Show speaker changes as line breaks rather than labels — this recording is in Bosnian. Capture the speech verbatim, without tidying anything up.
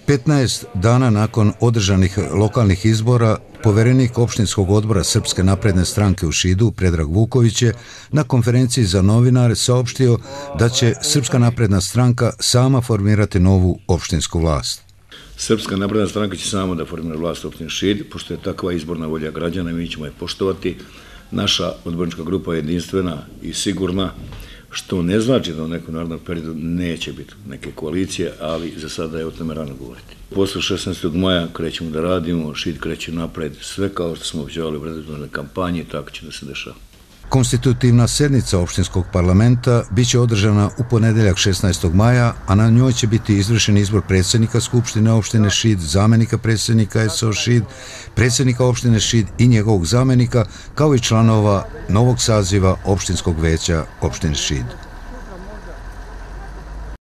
petnaest dana nakon održanih lokalnih izbora, poverenik opštinskog odbora Srpske napredne stranke u Šidu, Predrag Vuković, je na konferenciji za novinare saopštio da će Srpska napredna stranka sama formirati novu opštinsku vlast.
Srpska napredna stranka će samo da formira vlast u opštini Šid, pošto je takva izborna volja građana i mi ćemo je poštovati. Naša odbornička grupa je jedinstvena i sigurna, što ne znači da u nekom narednom periodu neće biti neke koalicije, ali za sada je o tome rano govoriti. Posle šesnaestog maja krećemo da radimo, Šid kreće napred, sve kao što smo obećavali u predizbornoj kampanji, tako će da se dešava.
Konstitutivna sednica opštinskog parlamenta biće održana u ponedeljak šesnaestog maja, a na njoj će biti izvršen izbor predsjednika Skupštine opštine Šid, zamenika predsjednika S O Šid, predsjednika opštine Šid i njegovog zamenika, kao i članova novog saziva opštinskog veća opštine Šid.